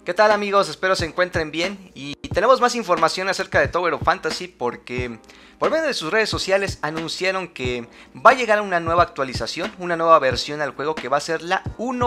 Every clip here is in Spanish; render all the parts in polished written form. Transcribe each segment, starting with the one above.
¿Qué tal amigos? Espero se encuentren bien y tenemos más información acerca de Tower of Fantasy porque por medio de sus redes sociales anunciaron que va a llegar una nueva actualización, una nueva versión al juego que va a ser la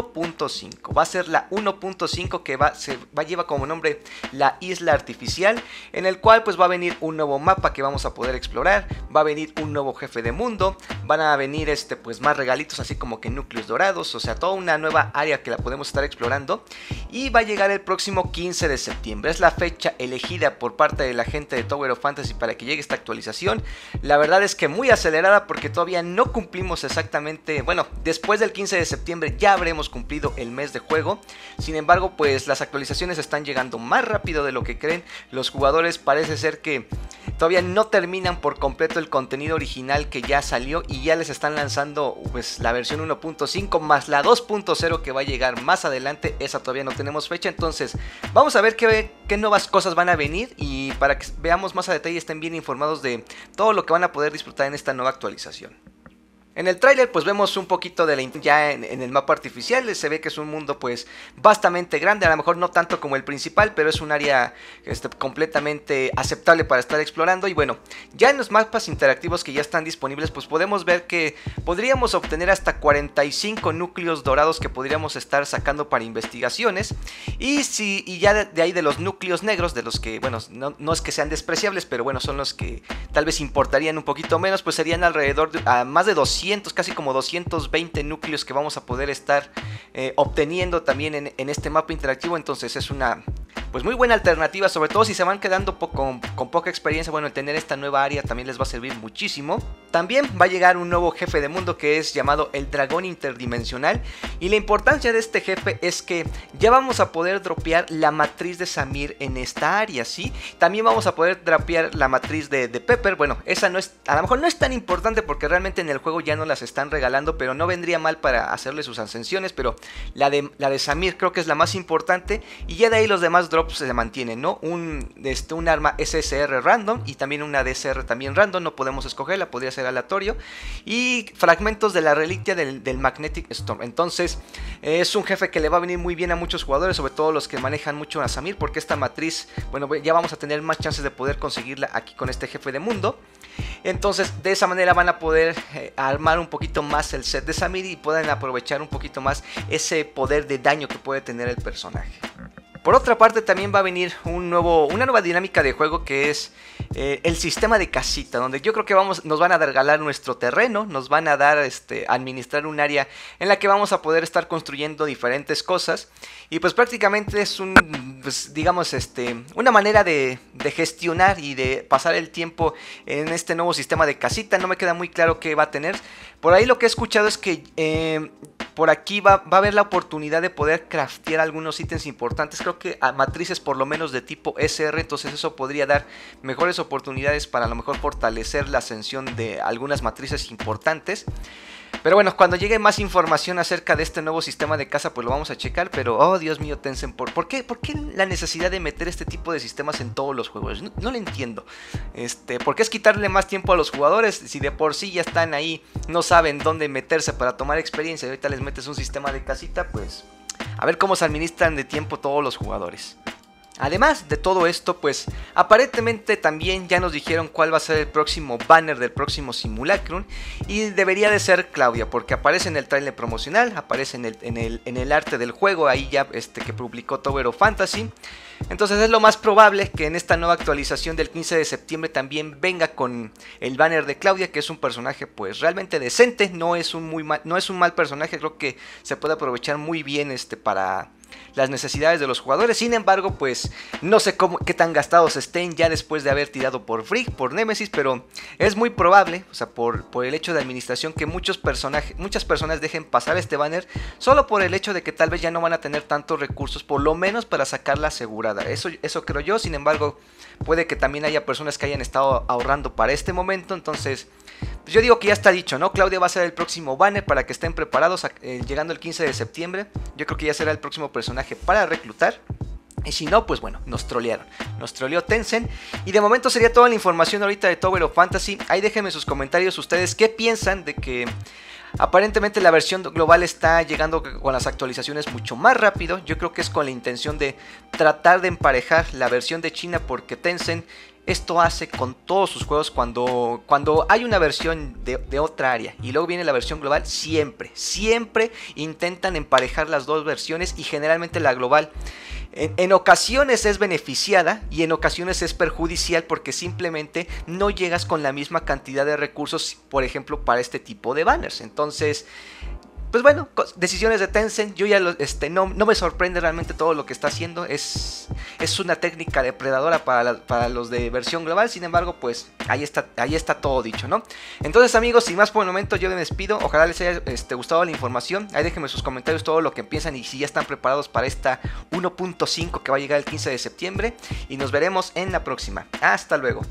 1.5. Va a ser la 1.5 que lleva como nombre la Isla Artificial, en el cual pues va a venir un nuevo mapa que vamos a poder explorar, va a venir un nuevo jefe de mundo, van a venir pues más regalitos así como que núcleos dorados, o sea, toda una nueva área que la podemos estar explorando y va a llegar el próximo 15 de septiembre. Es la fecha elegida por parte de la gente de Tower of Fantasy para que llegue esta actualización. La verdad es que muy acelerada porque todavía no cumplimos exactamente, bueno, después del 15 de septiembre ya habremos cumplido el mes de juego. Sin embargo, pues las actualizaciones están llegando más rápido de lo que creen. Los jugadores parece ser que todavía no terminan por completo el contenido original que ya salió y ya les están lanzando pues la versión 1.5 más la 2.0 que va a llegar más adelante. Esa todavía no tenemos fecha, entonces vamos a ver qué nuevas cosas van a venir y para que veamos más a detalle, estén bien informados de todo lo que van a poder disfrutar en esta nueva actualización. En el tráiler pues vemos un poquito de ya en el mapa artificial. Se ve que es un mundo pues bastante grande, a lo mejor no tanto como el principal, pero es un área completamente aceptable para estar explorando. Y bueno, ya en los mapas interactivos que ya están disponibles pues podemos ver que podríamos obtener hasta 45 núcleos dorados que podríamos estar sacando para investigaciones. Y ya de ahí de los núcleos negros, de los que bueno, no es que sean despreciables, pero bueno, son los que tal vez importarían un poquito menos, pues serían alrededor de más de 200, casi como 220 núcleos que vamos a poder estar obteniendo también en este mapa interactivo. Entonces es una pues muy buena alternativa, sobre todo si se van quedando con poca experiencia. Bueno, el tener esta nueva área también les va a servir muchísimo. También va a llegar un nuevo jefe de mundo que es llamado el dragón interdimensional, y la importancia de este jefe es que ya vamos a poder dropear la matriz de Samir en esta área, ¿sí? También vamos a poder dropear la matriz de Pepper. Bueno, esa no es, a lo mejor no es tan importante porque realmente en el juego ya no las están regalando, pero no vendría mal para hacerle sus ascensiones. Pero la de Samir creo que es la más importante, y ya de ahí los demás drops se mantienen, ¿no? Un arma SSR random y también una DSR también random, no podemos escogerla, podría ser aleatorio, y fragmentos de la reliquia del Magnetic Storm. Entonces es un jefe que le va a venir muy bien a muchos jugadores, sobre todo los que manejan mucho a Samir, porque esta matriz, bueno, ya vamos a tener más chances de poder conseguirla aquí con este jefe de mundo. Entonces de esa manera van a poder armar un poquito más el set de Samir y pueden aprovechar un poquito más ese poder de daño que puede tener el personaje. Por otra parte también va a venir una nueva dinámica de juego que es el sistema de casita, donde yo creo que nos van a regalar nuestro terreno, nos van a dar administrar un área en la que vamos a poder estar construyendo diferentes cosas. Y pues prácticamente es digamos una manera de gestionar y de pasar el tiempo en este nuevo sistema de casita. No me queda muy claro qué va a tener. Por ahí lo que he escuchado es que por aquí va a haber la oportunidad de poder craftear algunos ítems importantes. Creo que a matrices por lo menos de tipo SR. Entonces eso podría dar mejores oportunidades para a lo mejor fortalecer la ascensión de algunas matrices importantes. Pero bueno, cuando llegue más información acerca de este nuevo sistema de casa, pues lo vamos a checar. Pero, oh Dios mío, Tencent, ¿por qué la necesidad de meter este tipo de sistemas en todos los juegos? No lo entiendo. ¿Por qué es quitarle más tiempo a los jugadores? Si de por sí ya están ahí, no saben dónde meterse para tomar experiencia, y ahorita les metes un sistema de casita, pues a ver cómo se administran de tiempo todos los jugadores. Además de todo esto, pues aparentemente también ya nos dijeron cuál va a ser el próximo banner del próximo Simulacrum, y debería de ser Claudia, porque aparece en el trailer promocional, aparece en el arte del juego, ahí ya que publicó Tower of Fantasy. Entonces es lo más probable que en esta nueva actualización del 15 de septiembre también venga con el banner de Claudia, que es un personaje pues realmente decente, no es un mal personaje. Creo que se puede aprovechar muy bien para las necesidades de los jugadores. Sin embargo, pues no sé qué tan gastados estén ya después de haber tirado por Frigg, por Nemesis, pero es muy probable, o sea, por el hecho de administración, que muchas personas dejen pasar este banner solo por el hecho de que tal vez ya no van a tener tantos recursos, por lo menos para sacarla asegurada. Eso creo yo. Sin embargo, puede que también haya personas que hayan estado ahorrando para este momento. Entonces pues yo digo que ya está dicho, ¿no? Claudia va a ser el próximo banner para que estén preparados llegando el 15 de septiembre. Yo creo que ya será el próximo personaje para reclutar. Y si no, pues bueno, nos trolearon. Nos troleó Tencent. Y de momento sería toda la información ahorita de Tower of Fantasy. Ahí déjenme sus comentarios ustedes qué piensan de que Aparentemente la versión global está llegando con las actualizaciones mucho más rápido. Yo creo que es con la intención de tratar de emparejar la versión de China, porque Tencent esto hace con todos sus juegos cuando hay una versión de otra área y luego viene la versión global, siempre intentan emparejar las dos versiones, y generalmente la global en ocasiones es beneficiada y en ocasiones es perjudicial, porque simplemente no llegas con la misma cantidad de recursos, por ejemplo, para este tipo de banners. Entonces, pues bueno, decisiones de Tencent. Yo ya no me sorprende realmente todo lo que está haciendo. Es una técnica depredadora para los de versión global. Sin embargo, pues ahí está todo dicho, ¿no? Entonces, amigos, sin más por el momento, yo me despido. Ojalá les haya gustado la información. Ahí déjenme sus comentarios todo lo que piensan y si ya están preparados para esta 1.5 que va a llegar el 15 de septiembre. Y nos veremos en la próxima. Hasta luego.